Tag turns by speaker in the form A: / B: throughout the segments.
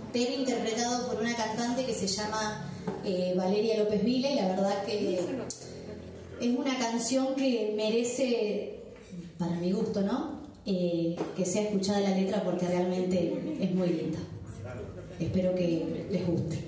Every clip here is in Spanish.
A: tema interpretado por una cantante que se llama Valeria López Vila, y la verdad que es una canción que merece, para mi gusto, ¿no? Que sea escuchada la letra, porque realmente es muy linda. Espero que les guste.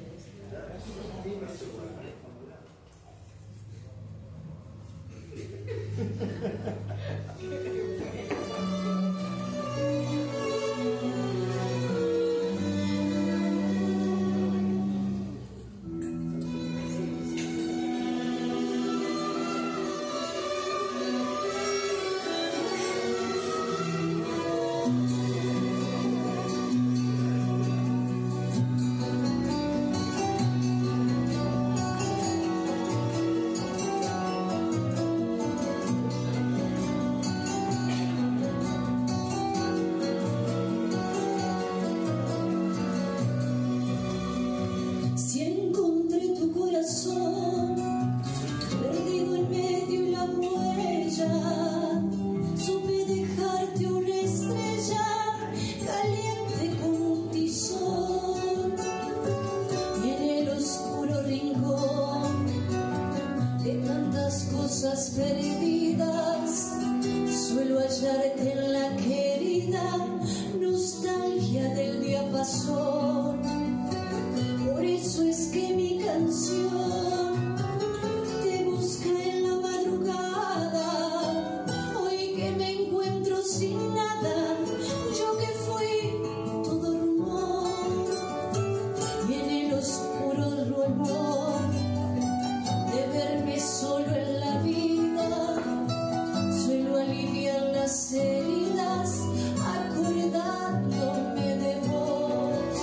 B: Perdido en medio y la huella, supe dejarte una estrella caliente como un tizón, y en el oscuro rincón de tantas cosas perdidas suelo hallarte en la querida nostalgia del diapasón. Por eso es que mi canción te busca en la madrugada, hoy que me encuentro sin nada, yo que fui todo rumor, y en el oscuro rumor de verme solo en la vida, suelo aliviar las heridas acordándome de vos.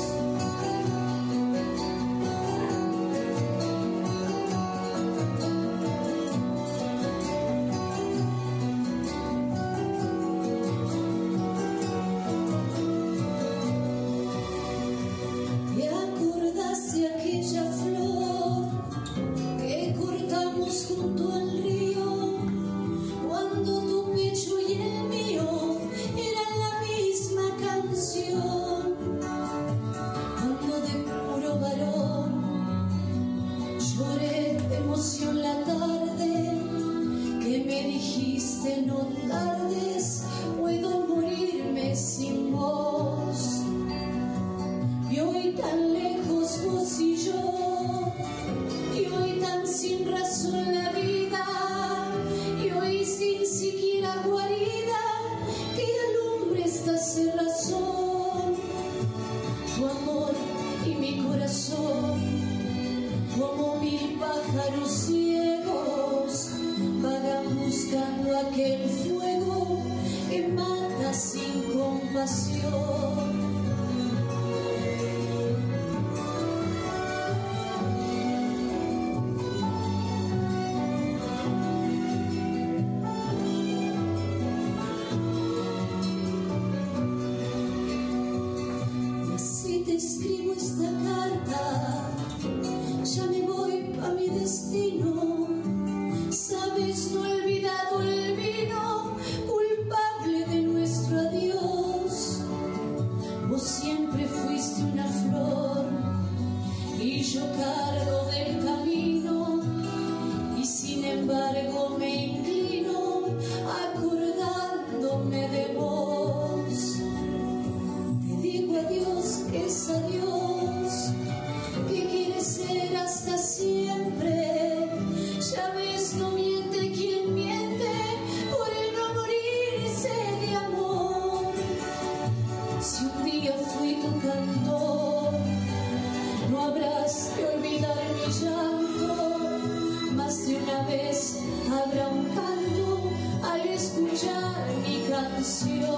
B: Aquella flor que cortamos junto al río, cuando tu pecho y el mío eran la misma canción, cuando de puro varón lloré de emoción la tarde que me dijiste no tardes, puedo morirme sin vos. Y hoy tan lejos vos y yo, y hoy tan sin razón la vida, y hoy sin siquiera guarida que alumbre esta cerrazón. Tu amor y mi corazón, como mil pájaros ciegos, vagan buscando aquel fuego que mata sin compasión. Escribo esta carta, ya me voy pa' mi destino. Sabes, no he olvidado el vino culpable de nuestro adiós. Vos siempre fuiste una flor y yo cargo del camino, y sin embargo me inclino acordándome de vos. Digo adiós, que es adiós, que quiere ser hasta siempre. Ya ves, no miente quien miente por el no morirse de amor. Si un día fui tu cantor, no habrás de olvidar mi llanto. Más de una vez habrá un canto al escuchar mi canción.